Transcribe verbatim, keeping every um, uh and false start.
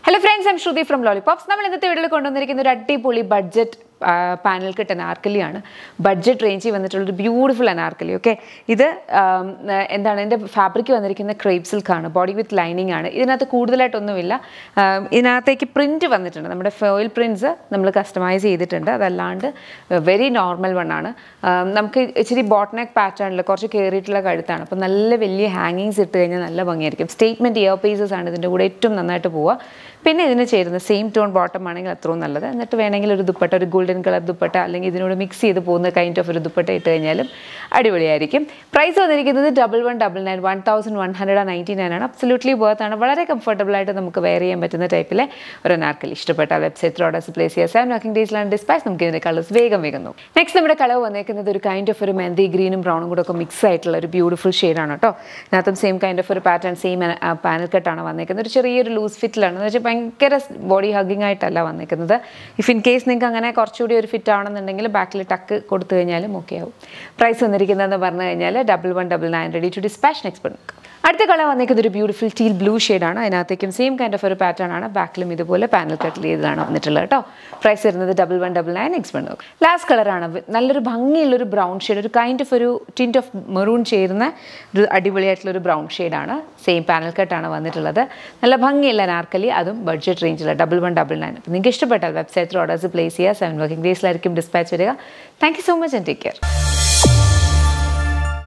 Hello friends, I'm Shruti from Lollipops. We will talk about budget panel cut Anarkali. Budget range is beautiful Anarkali. Okay, this is fabric is Crepe Silk, body with lining. This is a print. We foil prints we customize very normal one. We bot neck pattern hangings statement earpieces പിന്നെ ഇതിനെ ചേരുന്ന same tone bottom ആണെങ്കിൽ അത്രയും നല്ലത്. എന്നിട്ട് വേണമെങ്കിൽ ഒരു ദുപ്പട്ട, ഒരു ഗോൾഡൻ കളർ ദുപ്പട്ട അല്ലെങ്കിൽ ഇതിനോട് മിക്സ് ചെയ്ത് പോകുന്ന കൈൻഡ് ഓഫ് ഒരു ദുപ്പട്ട ഇട്ട് കഴിഞ്ഞാലും അടിപൊളിയായിരിക്കും. പ്രൈസ് വന്നിരിക്കുന്നത് double one double nine one thousand one hundred ninety nine ആണ്. അബ്സല്യൂട്ട്ലി വർത്ത് ആണ്. വളരെ കംഫർട്ടബിൾ ആയിട്ട് നമുക്ക് വെയർ ചെയ്യാൻ പറ്റുന്ന ടൈപ്പിലെ ഒരു അനാർക്കലി. ഇഷ്ടപ്പെട്ട വെബ്സൈറ്റിൽ ഓർഡേഴ്സ് പ്ലേസ് ചെയ്യുക. സെവൻ വർക്കിംഗ് ഡേയ്സിലാണ് ഡിസ്പാച്ച്. നമുക്ക് ഇതിൻ്റെ കളേഴ്സ് വേഗം വേഗം നോക്കും. നെക്സ്റ്റ് നമ്മുടെ കളർ വന്നേക്കുന്നത് ഒരു കൈൻഡ് ഓഫ് ഒരു മെഹന്തി ഗ്രീനും ബ്രൗണും കൂടെ ഒക്കെ മിക്സ് ആയിട്ടുള്ള ഒരു ബ്യൂട്ടിഫുൾ ഷെയ്ഡാണ് കേട്ടോ. ഇതിനകത്തും സെയിം കൈൻഡ് ഓഫ് ഒരു പാറ്റേൺ, സെയിം പാനൽ കട്ടാണ് വന്നേക്കുന്നത്. ഒരു ചെറിയൊരു ലൂസ് ഫിറ്റിലാണ് എന്ന് വെച്ചാൽ ഭയങ്കര body hugging ആയിട്ടല്ല വന്നിരിക്കുന്നത്. ഇഫ് ഇൻ കേസ് നിങ്ങൾക്ക് അങ്ങനെ കുറച്ചുകൂടി ഒരു ഫിറ്റ് ആവണമെന്നുണ്ടെങ്കിൽ ബാക്കിൽ ടക്ക് കൊടുത്തു കഴിഞ്ഞാലും ഓക്കെ ആവും. പ്രൈസ് വന്നിരിക്കുന്നതെന്ന് പറഞ്ഞു കഴിഞ്ഞാൽ double one double nine ready to dispatch. Next പണ്ട് അടുത്ത കളർ വന്നിരിക്കുന്നത് ഒരു ബ്യൂട്ടിഫുൾ ടീൽ ബ്ലൂ ഷെയ്ഡാണ്. അതിനകത്തേക്കും സെയിം കൈൻഡ് ഓഫ് ഒരു പാറ്റേൺ ആണ്. ബാക്കിലും ഇതുപോലെ പാനൽ കട്ടിൽ ചെയ്തതാണ് വന്നിട്ടുള്ളത് കേട്ടോ. പ്രൈസ് വരുന്നത് double one double nine. Next പണ്ട് നോക്കും. ലാസ്റ്റ് കളറാണ് നല്ലൊരു ഭംഗിയുള്ളൊരു ബ്രൗൺ ഷെയ്ഡ്, ഒരു കൈൻഡ് ഓഫ് ഒരു ടിൻറ്റ് ഓഫ് മെറൂൺ ചേരുന്ന ഒരു അടിപൊളിയായിട്ടുള്ളൊരു ബ്രൗൺ ഷെയ്ഡാണ്. സെയിം പാനൽ കട്ടാണ് വന്നിട്ടുള്ളത്. നല്ല ഭംഗിയുള്ള അനാർക്കലി, അതും ബഡ്ജറ്റ് റേഞ്ചിൽ ഡബിൾ വൺ ഡബിൾ നയൻ. അപ്പോൾ നിങ്ങൾക്ക് ഇഷ്ടപ്പെട്ടാൽ വെബ്സൈറ്റിൽ ഓർഡേഴ്സ് പ്ലേസ് ചെയ്യുക. സെവൻ വർക്കിംഗ് ഡേയ്സിലായിരിക്കും ഡിസ്പാച്ച് വരിക. Thank you so much and take care.